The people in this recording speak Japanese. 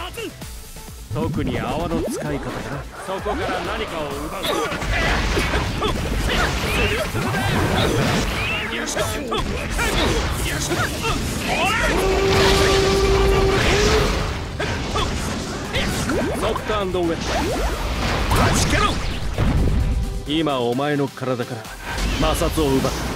特に泡の使い方かな。そこから何かを奪う。ノックアンドウェット。今お前の体から摩擦を奪った。